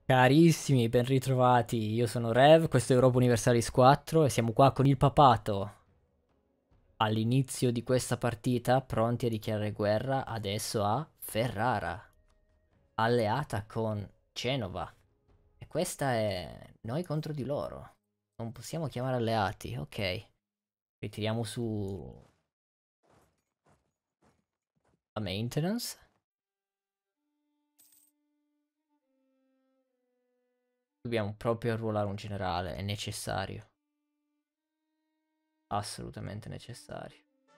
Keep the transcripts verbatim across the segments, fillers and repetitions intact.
Carissimi, ben ritrovati. Io sono Rev, questo è Europa Universalis quattro e siamo qua con il papato. All'inizio di questa partita, pronti a dichiarare guerra adesso a Ferrara, alleata con Genova. E questa è noi contro di loro. Non possiamo chiamare alleati, ok. Ritiriamo su la maintenance. Dobbiamo proprio arruolare un generale, è necessario. Assolutamente necessario.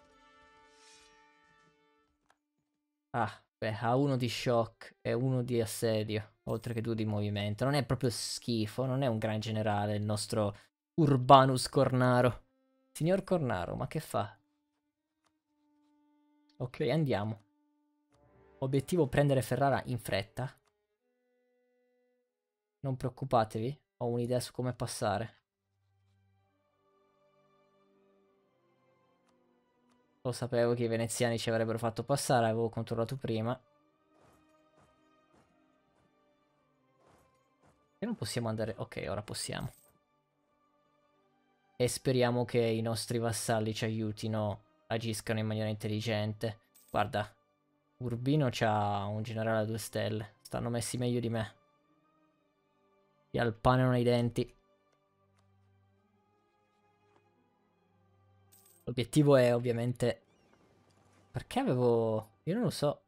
Ah, beh, ha uno di shock e uno di assedio, oltre che due di movimento. Non è proprio schifo, non è un gran generale il nostro Urbanus Cornaro. Signor Cornaro, ma che fa? Ok, andiamo. Obiettivo prendere Ferrara in fretta. Non preoccupatevi, ho un'idea su come passare. Lo sapevo che i veneziani ci avrebbero fatto passare, avevo controllato prima. E non possiamo andare... Ok, ora possiamo. E speriamo che i nostri vassalli ci aiutino, agiscano in maniera intelligente. Guarda, Urbino c'ha un generale a due stelle. Stanno messi meglio di me. Gli alpanano i denti. L'obiettivo è ovviamente... Perché avevo... Io non lo so.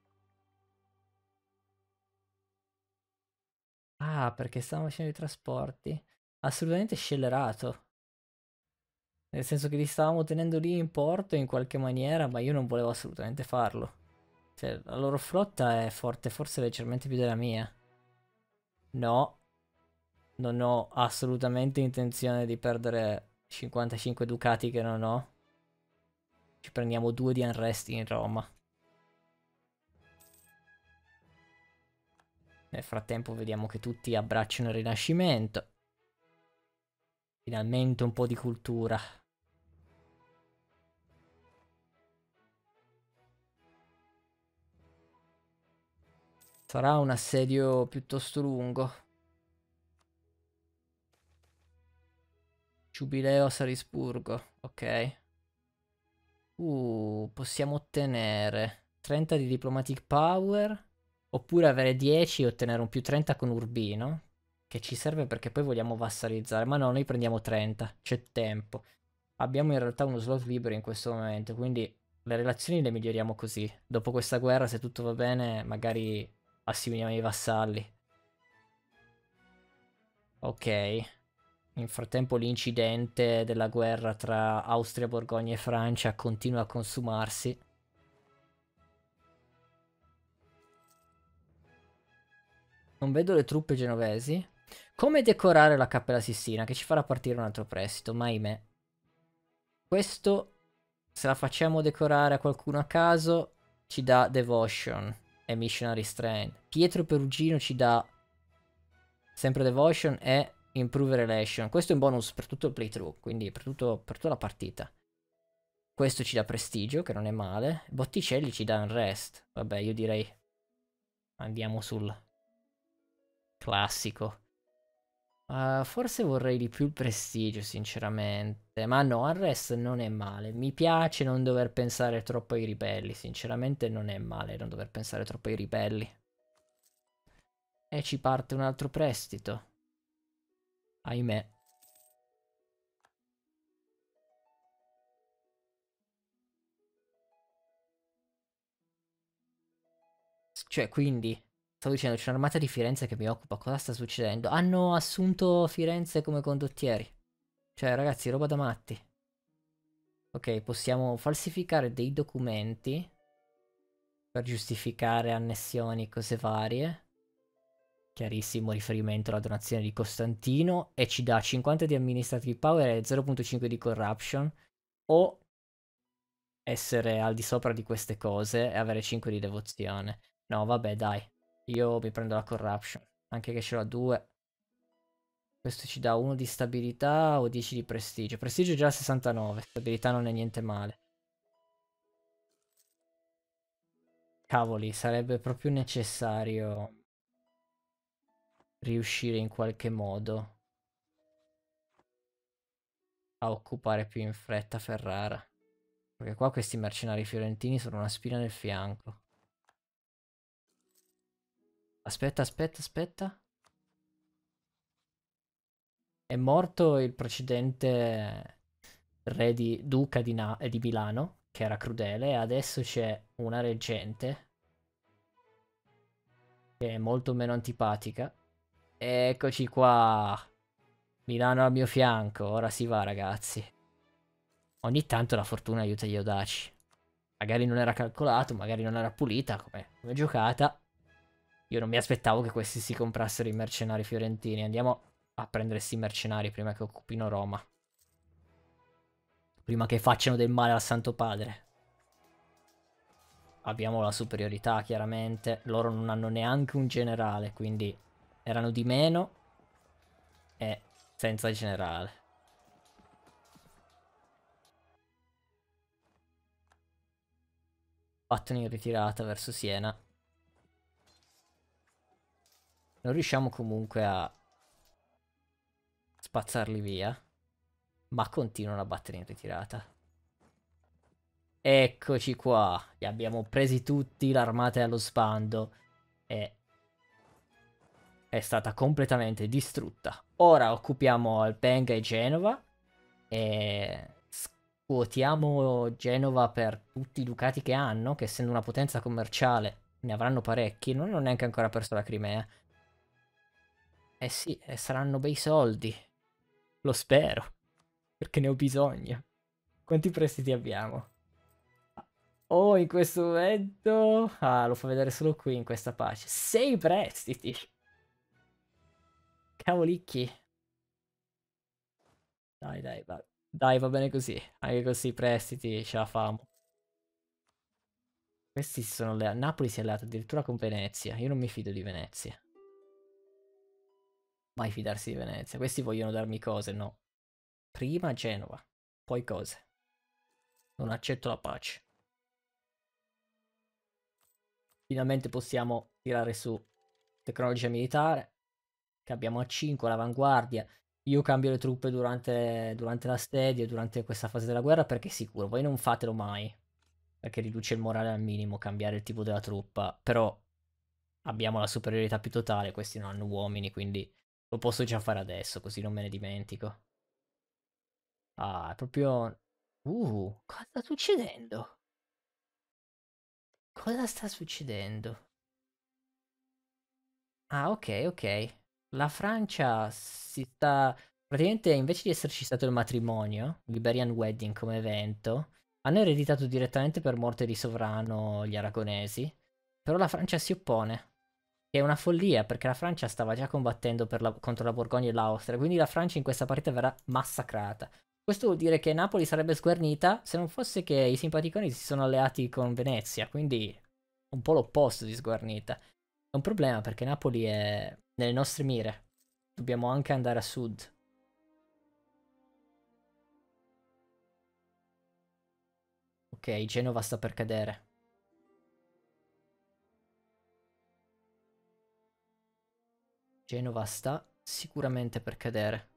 Ah, perché stavamo facendo i trasporti. Assolutamente scellerato. Nel senso che li stavamo tenendo lì in porto in qualche maniera, ma io non volevo assolutamente farlo. Cioè, la loro flotta è forte, forse leggermente più della mia. No, non ho assolutamente intenzione di perdere cinquantacinque ducati che non ho. Ci prendiamo due di unrest in Roma. Nel frattempo vediamo che tutti abbracciano il Rinascimento. Finalmente un po' di cultura. Sarà un assedio piuttosto lungo. Giubileo a Salisburgo, ok. Uh, possiamo ottenere trenta di diplomatic power. Oppure avere dieci e ottenere un più trenta con Urbino. Che ci serve perché poi vogliamo vassalizzare. Ma no, noi prendiamo trenta. C'è tempo. Abbiamo in realtà uno slot libero in questo momento. Quindi le relazioni le miglioriamo così. Dopo questa guerra, se tutto va bene, magari assimiliamo i vassalli. Ok. In frattempo l'incidente della guerra tra Austria, Borgogna e Francia continua a consumarsi. Non vedo le truppe genovesi. Come decorare la Cappella Sistina? Che ci farà partire un altro prestito, ma ahimè. Questo, se la facciamo decorare a qualcuno a caso, ci dà Devotion e Missionary Strength. Pietro Perugino ci dà sempre Devotion e Improve Relation. Questo è un bonus per tutto il playthrough, quindi per, tutto, per tutta la partita. Questo ci dà prestigio, che non è male. Botticelli ci dà Unrest. Vabbè, io direi andiamo sul classico. Uh, forse vorrei di più il prestigio, sinceramente. Ma no, Unrest non è male. Mi piace non dover pensare troppo ai ribelli. Sinceramente non è male non dover pensare troppo ai ribelli. E ci parte un altro prestito. Ahimè. Cioè, quindi... Stavo dicendo, c'è un'armata di Firenze che mi occupa. Cosa sta succedendo? Hanno assunto Firenze come condottieri. Cioè, ragazzi, roba da matti. Ok, possiamo falsificare dei documenti per giustificare annessioni e cose varie. Chiarissimo riferimento alla donazione di Costantino. E ci dà cinquanta di Administrative Power e zero virgola cinque di Corruption. O essere al di sopra di queste cose e avere cinque di devozione. No, vabbè, dai. Io mi prendo la Corruption. Anche che ce l'ho a due. Questo ci dà uno di stabilità o dieci di prestigio. Prestigio è già sessantanove. Stabilità non è niente male. Cavoli, sarebbe proprio necessario riuscire in qualche modo a occupare più in fretta Ferrara. Perché qua questi mercenari fiorentini sono una spina nel fianco. Aspetta, aspetta, aspetta. È morto il precedente re di duca di, Na- di Milano, che era crudele, e adesso c'è una reggente che è molto meno antipatica. Eccoci qua. Milano al mio fianco, ora si va ragazzi. Ogni tanto la fortuna aiuta gli audaci. Magari non era calcolato, magari non era pulita come, come giocata. Io non mi aspettavo che questi si comprassero i mercenari fiorentini. Andiamo a prendere questi mercenari prima che occupino Roma. Prima che facciano del male al Santo Padre. Abbiamo la superiorità chiaramente. Loro non hanno neanche un generale, quindi erano di meno e senza generale. Battono in ritirata verso Siena. Non riusciamo comunque a spazzarli via, ma continuano a battere in ritirata. Eccoci qua, li abbiamo presi tutti, l'armata è allo sbando e è stata completamente distrutta. Ora occupiamo Albenga e Genova e scuotiamo Genova per tutti i ducati che hanno, che essendo una potenza commerciale ne avranno parecchi, non hanno neanche ancora perso la Crimea. Eh sì, e saranno bei soldi, lo spero, perché ne ho bisogno. Quanti prestiti abbiamo? Oh, in questo momento... Ah, lo fa vedere solo qui in questa pace. Sei prestiti! Cavolicchi. Dai, dai, va. Dai, va bene così. Anche così, prestiti, ce la famo. Questi si sono alleati. Napoli si è alleato addirittura con Venezia. Io non mi fido di Venezia. Mai fidarsi di Venezia. Questi vogliono darmi cose, no. Prima Genova, poi cose. Non accetto la pace. Finalmente possiamo tirare su tecnologia militare. Che abbiamo a cinque all'avanguardia. Io cambio le truppe durante, durante l'assedio, durante questa fase della guerra, perché è sicuro. Voi non fatelo mai. Perché riduce il morale al minimo cambiare il tipo della truppa. Però abbiamo la superiorità più totale. Questi non hanno uomini, quindi lo posso già fare adesso, così non me ne dimentico. Ah, è proprio... Uh, cosa sta succedendo? Cosa sta succedendo? Ah, ok, ok. La Francia si sta... Praticamente invece di esserci stato il matrimonio, Liberian Wedding come evento, hanno ereditato direttamente per morte di sovrano gli aragonesi. Però la Francia si oppone. Che è una follia perché la Francia stava già combattendo per la- contro la Borgogna e l'Austria. Quindi la Francia in questa partita verrà massacrata. Questo vuol dire che Napoli sarebbe sguarnita se non fosse che i simpaticoni si sono alleati con Venezia. Quindi un po' l'opposto di sguarnita. È un problema perché Napoli è nelle nostre mire. Dobbiamo anche andare a sud. Ok, Genova sta per cadere. Genova sta sicuramente per cadere.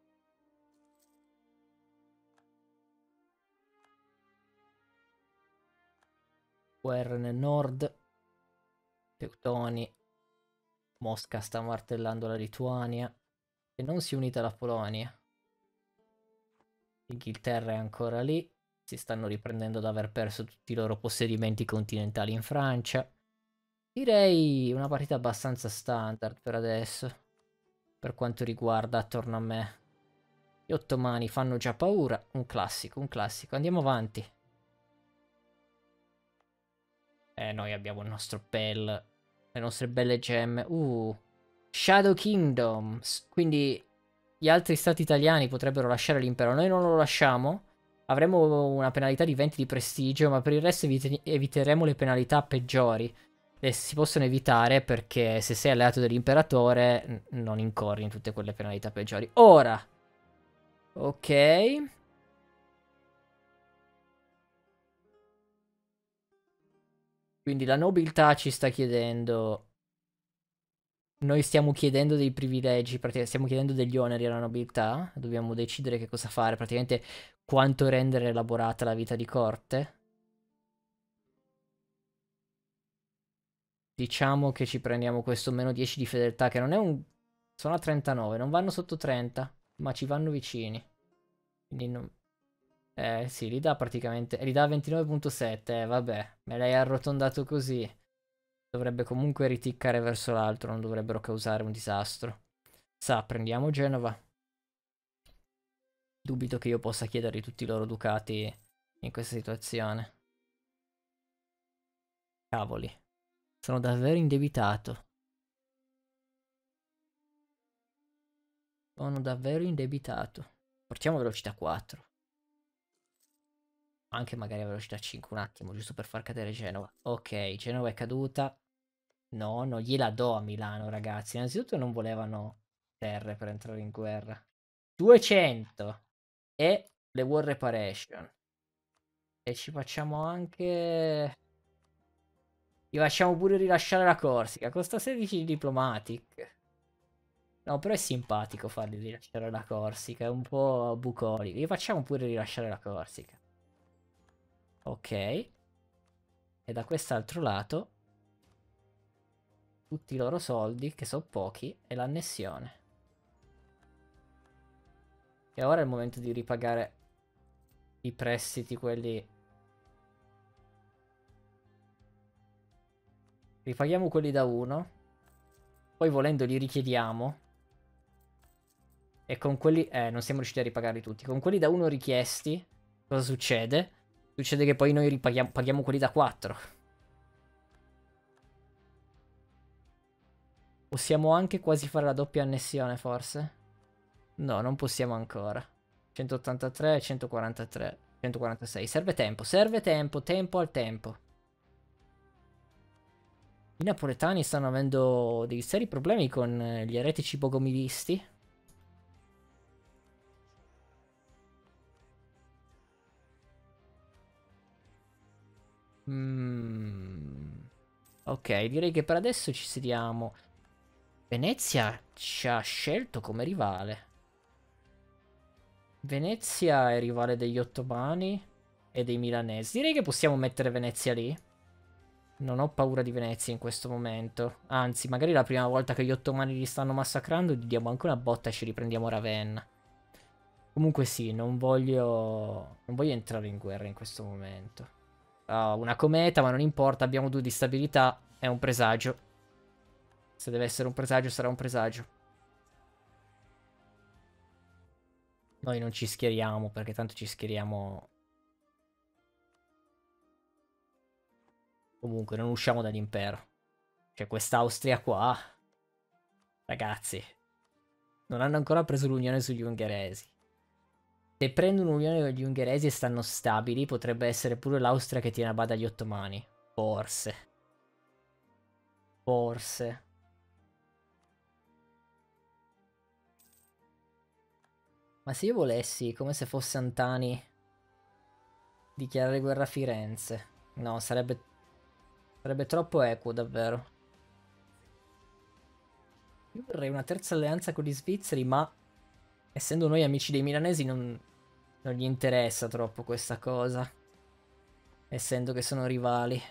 Guerra nel nord. Teutoni. Mosca sta martellando la Lituania. E non si è unita alla Polonia. L'Inghilterra è ancora lì. Si stanno riprendendo da aver perso tutti i loro possedimenti continentali in Francia. Direi una partita abbastanza standard per adesso. Per quanto riguarda attorno a me. Gli ottomani fanno già paura. Un classico, un classico. Andiamo avanti. Eh, noi abbiamo il nostro bel... le nostre belle gemme. Uh, Shadow Kingdom. Quindi gli altri stati italiani potrebbero lasciare l'impero. Noi non lo lasciamo. Avremo una penalità di venti di prestigio, ma per il resto evite eviteremo le penalità peggiori. E si possono evitare perché se sei alleato dell'imperatore non incorri in tutte quelle penalità peggiori. Ora. Ok. Quindi la nobiltà ci sta chiedendo Noi stiamo chiedendo dei privilegi, praticamente stiamo chiedendo degli oneri alla nobiltà, dobbiamo decidere che cosa fare, praticamente quanto rendere elaborata la vita di corte. Diciamo che ci prendiamo questo meno dieci di fedeltà, che non è un... Sono a trentanove, non vanno sotto trenta, ma ci vanno vicini. Quindi non... Eh sì, li dà praticamente... Li dà ventinove virgola sette, eh, vabbè, me l'hai arrotondato così. Dovrebbe comunque riticcare verso l'alto, non dovrebbero causare un disastro. Sa, prendiamo Genova. Dubito che io possa chiedergli tutti i loro ducati in questa situazione. Cavoli. Sono davvero indebitato. Sono davvero indebitato. Portiamo velocità quattro. Anche magari a velocità cinque un attimo, giusto per far cadere Genova. Ok, Genova è caduta. No, non gliela do a Milano, ragazzi. Innanzitutto non volevano terre per entrare in guerra. duecento. E le War Reparation. E ci facciamo anche... Gli facciamo pure rilasciare la Corsica. Costa sedici di Diplomatic. No, però è simpatico fargli rilasciare la Corsica. È un po' bucolico. Gli facciamo pure rilasciare la Corsica. Ok. E da quest'altro lato... Tutti i loro soldi, che sono pochi, e l'annessione. E ora è il momento di ripagare i prestiti, quelli... Ripaghiamo quelli da uno. Poi volendo li richiediamo. E con quelli... Eh, non siamo riusciti a ripagarli tutti. Con quelli da uno richiesti, cosa succede? Succede che poi noi ripaghiamo paghiamo quelli da quattro. Possiamo anche quasi fare la doppia annessione, forse? No, non possiamo ancora. centottantatré, centoquarantatré, centoquarantasei. Serve tempo, serve tempo, tempo al tempo. I napoletani stanno avendo dei seri problemi con gli eretici bogomilisti. Mm. Ok, direi che per adesso ci sediamo. Venezia ci ha scelto come rivale. Venezia è rivale degli ottomani e dei milanesi. Direi che possiamo mettere Venezia lì. Non ho paura di Venezia in questo momento. Anzi, magari la prima volta che gli ottomani li stanno massacrando, gli diamo anche una botta e ci riprendiamo Ravenna. Comunque sì, non voglio... Non voglio entrare in guerra in questo momento. Oh, una cometa, ma non importa, abbiamo due di stabilità. È un presagio. Se deve essere un presagio, sarà un presagio. Noi non ci schieriamo, perché tanto ci schieriamo... Comunque, non usciamo dall'impero. Cioè, quest'Austria qua... Ragazzi, non hanno ancora preso l'unione sugli ungheresi. Se prendono l'unione con gli ungheresi e stanno stabili, potrebbe essere pure l'Austria che tiene a bada gli ottomani. Forse. Forse. Ma se io volessi, come se fosse Antani, dichiarare guerra a Firenze. No, sarebbe... Sarebbe troppo equo, davvero. Io vorrei una terza alleanza con gli svizzeri, ma... Essendo noi amici dei milanesi, non... Non gli interessa troppo questa cosa. Essendo che sono rivali.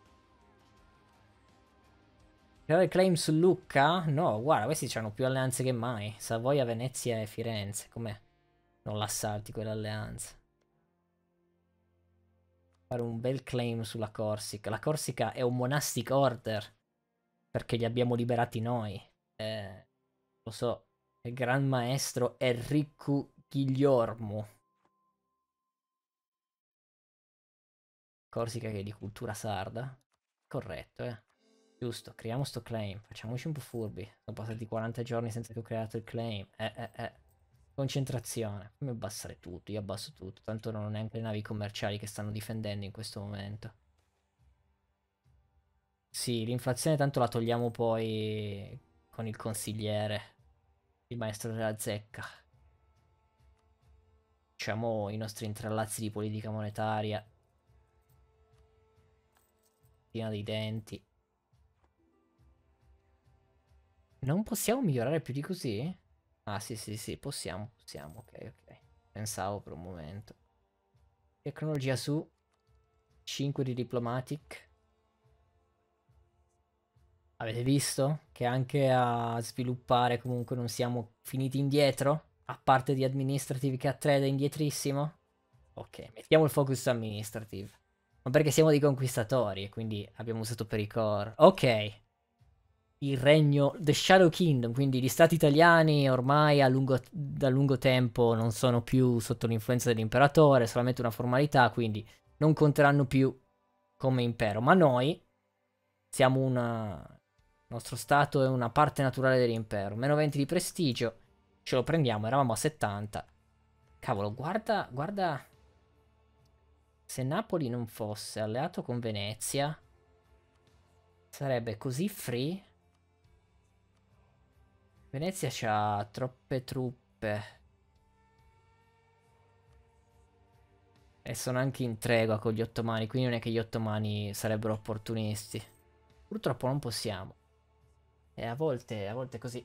Creare claim su Lucca? No, guarda, questi hanno più alleanze che mai. Savoia, Venezia e Firenze. Com'è? Non l'assalti quell'alleanza. Fare un bel claim sulla Corsica. La Corsica è un monastic order. Perché li abbiamo liberati noi. Eh, lo so. Il gran maestro Enrico Guglielmo. Corsica che è di cultura sarda. Corretto, eh. Giusto, creiamo sto claim. Facciamoci un po' furbi. Sono passati quaranta giorni senza che ho creato il claim. Eh, eh, eh. Concentrazione. Fammi abbassare tutto. Io abbasso tutto. Tanto non ho neanche le navi commerciali che stanno difendendo in questo momento. Sì, l'inflazione tanto la togliamo poi con il consigliere. Il maestro della zecca. Facciamo i nostri intrallazzi di politica monetaria. Piena dei denti. Non possiamo migliorare più di così? Ah, sì, sì, sì, possiamo, possiamo, ok, ok. Pensavo per un momento. Tecnologia su, cinque di Diplomatic. Avete visto? Che anche a sviluppare comunque non siamo finiti indietro? A parte di Administrative che a tre è indietrissimo? Ok, mettiamo il focus su Administrative. Ma perché siamo dei conquistatori e quindi abbiamo usato per i core. Ok. Il regno, The Shadow Kingdom, quindi gli stati italiani ormai a lungo, da lungo tempo non sono più sotto l'influenza dell'imperatore, è solamente una formalità, quindi non conteranno più come impero. Ma noi siamo una... Il nostro stato è una parte naturale dell'impero. Meno venti di prestigio, ce lo prendiamo, eravamo a settanta. Cavolo, guarda, guarda... Se Napoli non fosse alleato con Venezia, sarebbe così free. Venezia c'ha troppe truppe. E sono anche in tregua con gli ottomani, quindi non è che gli ottomani sarebbero opportunisti. Purtroppo non possiamo. E a volte, a volte è così.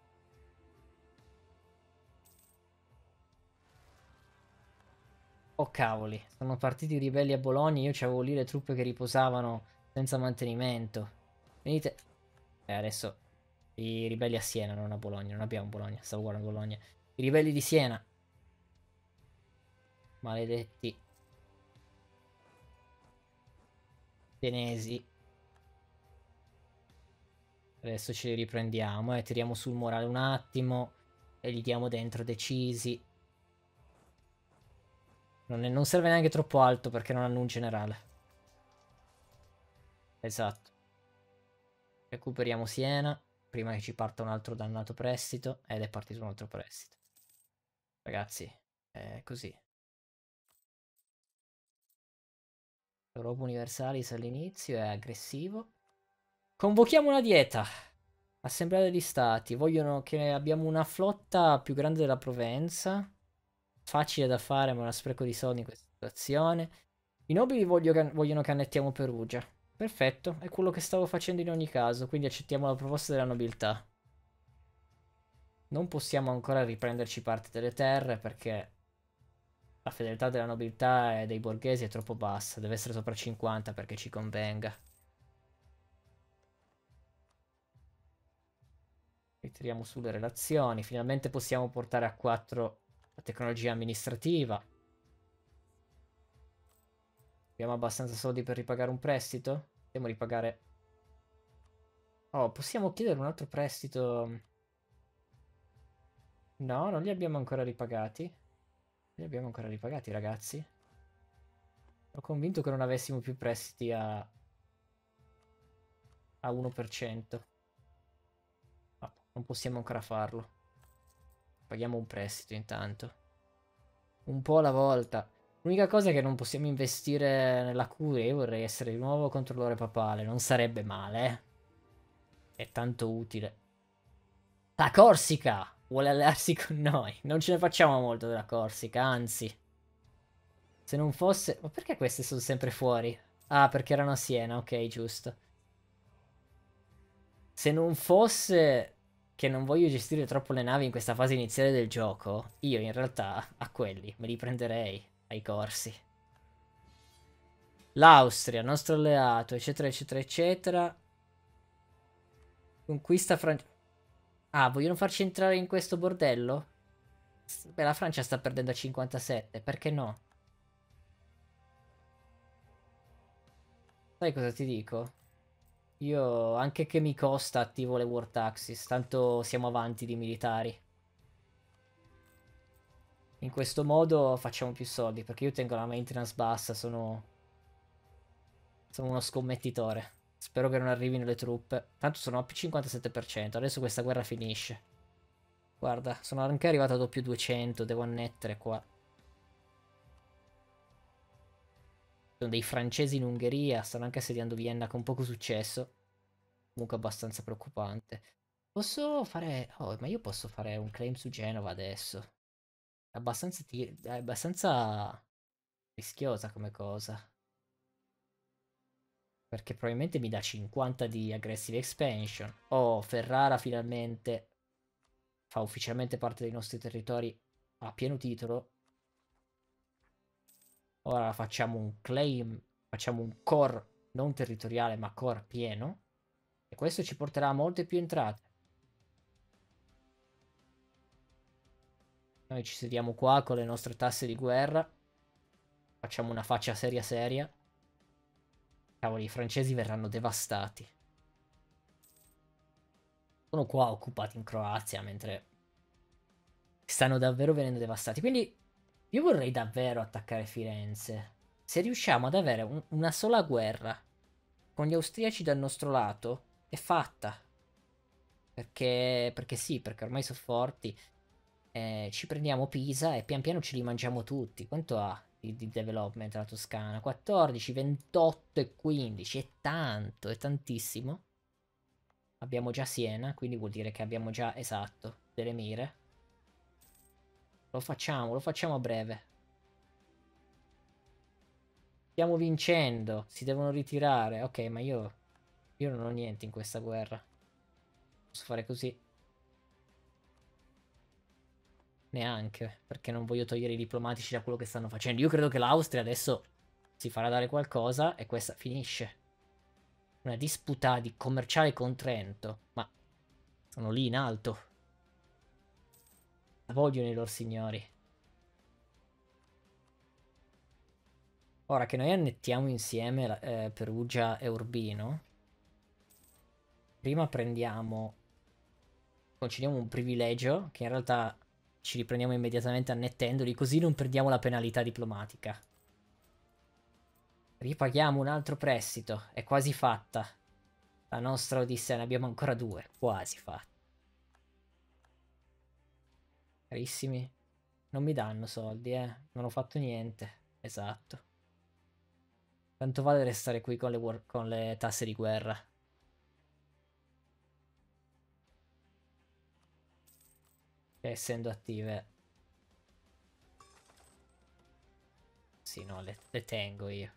Oh cavoli, sono partiti i ribelli a Bologna, io c'avevo lì le truppe che riposavano senza mantenimento. Venite. E adesso i ribelli a Siena, non a Bologna, non abbiamo Bologna, stavo guardando Bologna. I ribelli di Siena. Maledetti senesi. Adesso ci riprendiamo e tiriamo sul morale un attimo e li diamo dentro decisi. Non, è- non serve neanche troppo alto perché non hanno un generale. Esatto. Recuperiamo Siena prima che ci parta un altro dannato prestito. Ed è partito un altro prestito. Ragazzi, è così. Europa Universalis all'inizio è aggressivo. Convochiamo una dieta. Assemblea degli stati. Vogliono che abbiamo una flotta più grande della Provenza. Facile da fare, ma è uno spreco di soldi in questa situazione. I nobili voglio can- vogliono che annettiamo Perugia. Perfetto, è quello che stavo facendo in ogni caso, quindi accettiamo la proposta della nobiltà. Non possiamo ancora riprenderci parte delle terre perché la fedeltà della nobiltà e dei borghesi è troppo bassa, deve essere sopra cinquanta perché ci convenga. Ritiriamo sulle relazioni, finalmente possiamo portare a quattro la tecnologia amministrativa. Abbiamo abbastanza soldi per ripagare un prestito? Possiamo ripagare... Oh, possiamo chiedere un altro prestito? No, non li abbiamo ancora ripagati. Li abbiamo ancora ripagati, ragazzi. Ero convinto che non avessimo più prestiti a, a uno per cento. No, non possiamo ancora farlo. Paghiamo un prestito intanto. Un po' alla volta. L'unica cosa è che non possiamo investire nella curia. Io vorrei essere di nuovo controllore papale. Non sarebbe male, eh. È tanto utile. La Corsica vuole allearsi con noi. Non ce ne facciamo molto della Corsica, anzi. Se non fosse... Ma perché queste sono sempre fuori? Ah, perché erano a Siena, ok, giusto. Se non fosse che non voglio gestire troppo le navi in questa fase iniziale del gioco, io in realtà a quelli me li prenderei ai corsi. L'Austria, nostro alleato, eccetera, eccetera, eccetera. Conquista Francia. Ah, vogliono farci entrare in questo bordello? Beh, la Francia sta perdendo a cinquantasette, perché no? Sai cosa ti dico? Io, anche che mi costa, attivo le War Taxes, tanto siamo avanti di militari. In questo modo facciamo più soldi, perché io tengo la maintenance bassa, sono, sono uno scommettitore. Spero che non arrivino le truppe. Tanto sono a più cinquantasette per cento, adesso questa guerra finisce. Guarda, sono anche arrivato a doppio duecento, devo annettere qua. Sono dei francesi in Ungheria, stanno anche assediando Vienna con poco successo. Comunque abbastanza preoccupante. Posso fare... Oh, ma io posso fare un claim su Genova adesso. È abbastanza, ti- è abbastanza rischiosa come cosa. Perché probabilmente mi dà cinquanta di aggressive expansion. Oh, Ferrara finalmente fa ufficialmente parte dei nostri territori a pieno titolo. Ora facciamo un claim, facciamo un core non territoriale ma core pieno. E questo ci porterà a molte più entrate. Noi ci sediamo qua con le nostre tasse di guerra. Facciamo una faccia seria seria. Cavoli, i francesi verranno devastati. Sono qua occupati in Croazia, mentre stanno davvero venendo devastati. Quindi io vorrei davvero attaccare Firenze. Se riusciamo ad avere un, una sola guerra con gli austriaci dal nostro lato, è fatta. Perché, perché sì, perché ormai sono forti. Eh, ci prendiamo Pisa e pian piano ce li mangiamo tutti. Quanto ha di, di development la Toscana? quattordici, ventotto e quindici. È tanto, è tantissimo. Abbiamo già Siena, quindi vuol dire che abbiamo già, esatto, delle mire. Lo facciamo, lo facciamo a breve. Stiamo vincendo, si devono ritirare. Ok, ma io, io non ho niente in questa guerra. Posso fare così? Neanche, perché non voglio togliere i diplomatici da quello che stanno facendo. Io credo che l'Austria adesso si farà dare qualcosa e questa finisce. Una disputa di commerciale con Trento. Ma sono lì in alto. La vogliono i loro signori. Ora che noi annettiamo insieme eh, Perugia e Urbino, prima prendiamo, concediamo un privilegio che in realtà ci riprendiamo immediatamente annettendoli, così non perdiamo la penalità diplomatica. Ripaghiamo un altro prestito, è quasi fatta. La nostra Odissea, ne abbiamo ancora due, quasi fatta. Carissimi, non mi danno soldi, eh, non ho fatto niente, esatto. Quanto vale restare qui con le, con le tasse di guerra? Essendo attive. Sì, no, le, le tengo io.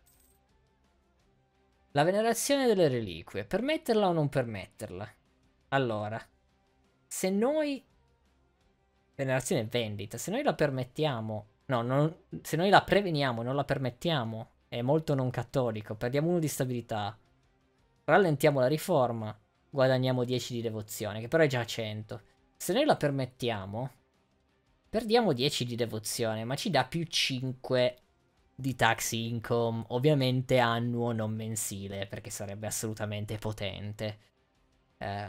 La venerazione delle reliquie. Permetterla o non permetterla? Allora, se noi... Venerazione e vendita. Se noi la permettiamo... No, non... se noi la preveniamo e non la permettiamo, è molto non cattolico. Perdiamo uno di stabilità. Rallentiamo la riforma. Guadagniamo dieci di devozione, che però è già cento. Se noi la permettiamo, perdiamo dieci di devozione, ma ci dà più cinque di tax income, ovviamente annuo, non mensile, perché sarebbe assolutamente potente. Eh,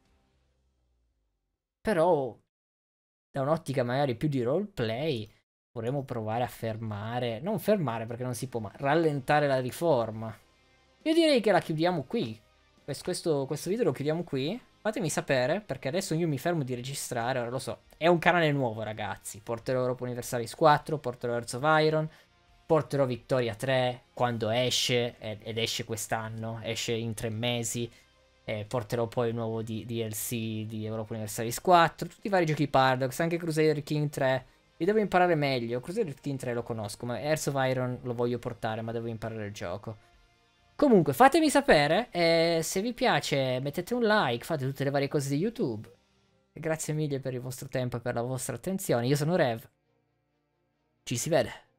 però, da un'ottica magari più di roleplay, vorremmo provare a fermare, non fermare perché non si può, ma rallentare la riforma. Io direi che la chiudiamo qui. Questo, questo video lo chiudiamo qui. Fatemi sapere, perché adesso io mi fermo di registrare, ora lo so. È un canale nuovo, ragazzi. Porterò Europa Universalis quattro, porterò Hearts of Iron, porterò Victoria tre quando esce, ed esce quest'anno, esce in tre mesi. Eh, porterò poi il nuovo D L C di Europa Universalis quattro, tutti i vari giochi Paradox, anche Crusader King tre. Vi devo imparare meglio. Crusader King tre lo conosco, ma Hearts of Iron lo voglio portare, ma devo imparare il gioco. Comunque, fatemi sapere, eh, se vi piace mettete un like, fate tutte le varie cose di YouTube. E grazie mille per il vostro tempo e per la vostra attenzione. Io sono Rev. Ci si vede.